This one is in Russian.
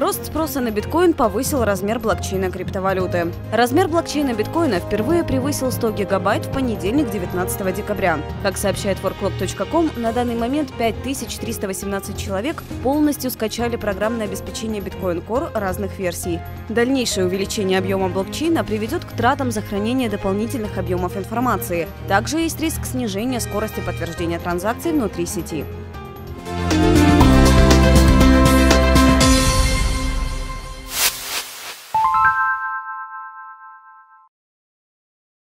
Рост спроса на биткоин повысил размер блокчейна криптовалюты. Размер блокчейна биткоина впервые превысил 100 гигабайт в понедельник, 19 декабря. Как сообщает forkclock.com, на данный момент 5318 человек полностью скачали программное обеспечение Bitcoin Core разных версий. Дальнейшее увеличение объема блокчейна приведет к тратам за хранение дополнительных объемов информации. Также есть риск снижения скорости подтверждения транзакций внутри сети.